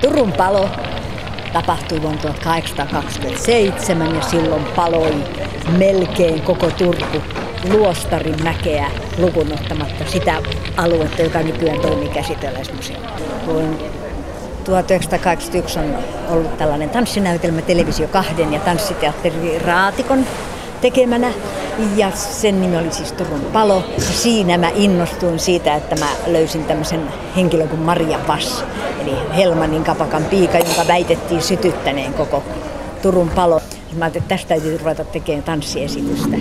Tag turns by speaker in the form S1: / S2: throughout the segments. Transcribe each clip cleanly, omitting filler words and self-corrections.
S1: Turun palo tapahtui vuonna 1827 ja silloin paloi melkein koko Turku Luostarin mäkeä lukuun ottamatta sitä aluetta, joka nykyään toimii Käsityöläismuseona. 1981 on ollut tällainen tanssinäytelmä Televisio 2 ja tanssiteatteri Raatikon tekemänä. Ja sen nimi oli siis Turun palo. Ja siinä mä innostuin siitä, että mä löysin tämmöisen henkilön kuin Maria Vass. Eli Helmanin kapakan piika, jonka väitettiin sytyttäneen koko Turun palo. Mä ajattelin, että tästä täytyy ruveta tekemään tanssiesitystä.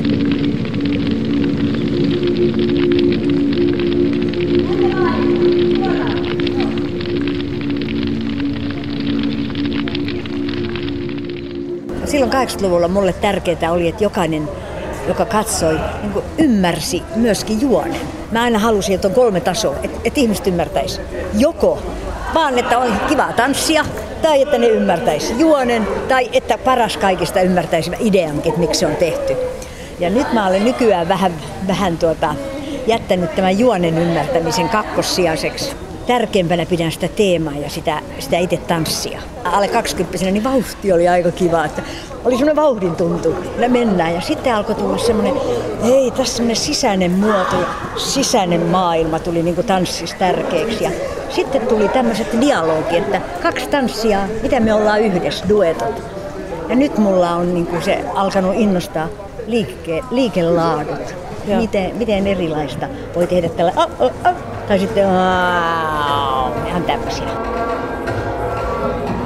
S1: Silloin 80-luvulla mulle tärkeää oli, että jokainen, joka katsoi, niin ymmärsi myöskin juonen. Mä aina halusin, että on 3 tasoa, että ihmiset ymmärtäisi joko vaan, että on kivaa tanssia, tai että ne ymmärtäisi juonen, tai että paras kaikista ymmärtäisi ideankin, että miksi se on tehty. Ja nyt mä olen nykyään vähän jättänyt tämän juonen ymmärtämisen kakkossijaiseksi. Tärkeimpänä pidän sitä teemaa ja sitä itse tanssia. Alle 20-vuotiaana niin vauhti oli aika kiva, että oli semmoinen vauhdin tuntu, ja mennään. Ja sitten alkoi tulla semmoinen, hei, tässä semmoinen sisäinen muoto, sisäinen maailma tuli niin kuin tanssissa tärkeäksi. Ja sitten tuli tämmöiset dialogi, että 2 tanssia, mitä me ollaan yhdessä, duetot. Ja nyt mulla on niin kuin se alkanut innostaa liikelaadut. Miten erilaista voi tehdä tällä tai sitten ihan tämmöisiä.